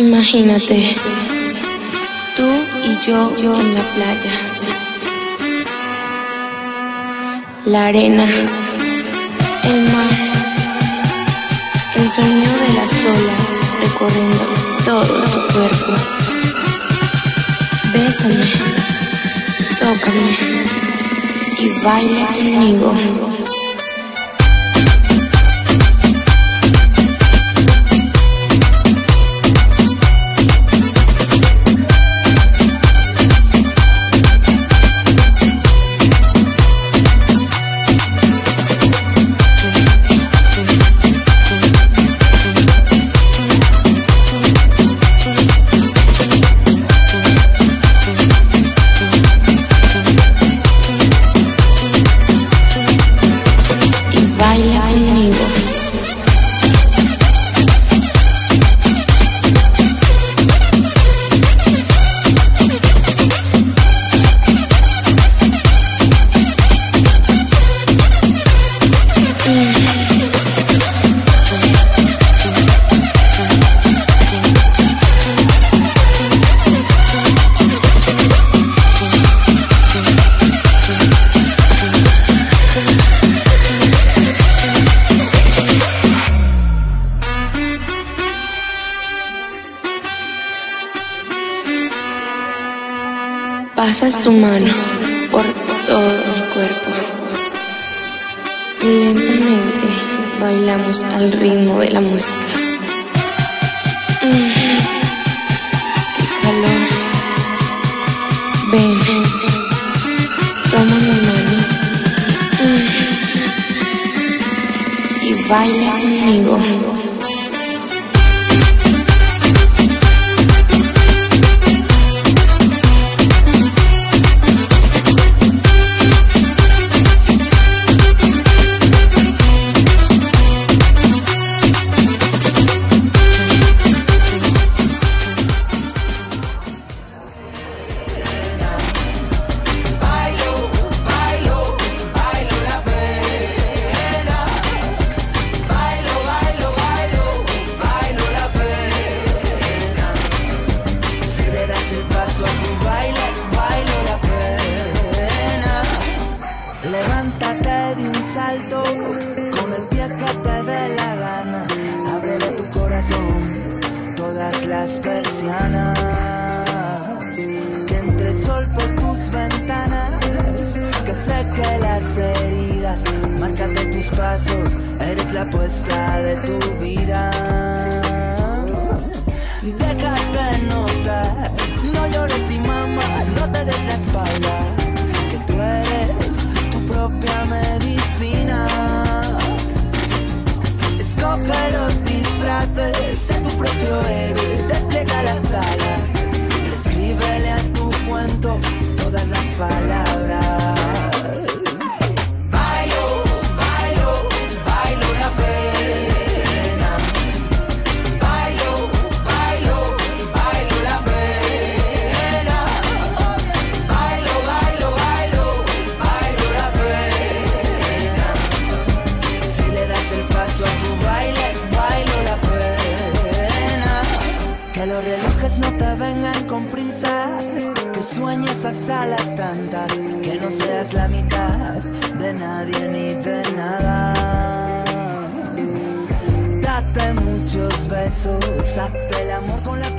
Imagínate, tú y yo en la playa, la arena, el mar, el sonido de las olas recorriendo todo tu cuerpo. Bésame, tócame y baila conmigo. Baila conmigo. Pasas tu mano por todo mi cuerpo. Lentamente bailamos al ritmo de la música. ¡Qué calor! Ven, toma mi mano y baila conmigo. Levántate de un salto, con el pie que te dé la gana. Ábrele tu corazón, todas las persianas. Que entre el sol por tus ventanas, que seque las heridas. Márcate tus pasos, eres la apuesta de tu vida. Déjate notar, no llores y mamá, no te des la espalda. Que tú eres propia medicina. Escoge los disfraces, sé tu propio héroe, despliega las alas, escríbele a tu cuento todas las palabras. Bailo, bailo, bailo la pena. Bailo, bailo, bailo la pena. Bailo, bailo, bailo, bailo la pena. Si le das el paso a tu baile, bailo la pena. Que los relojes no te vengan con prisas, que sueñes hasta las tantas, que no seas la mitad de nadie ni de nada. Date muchos besos, hazte el amor con la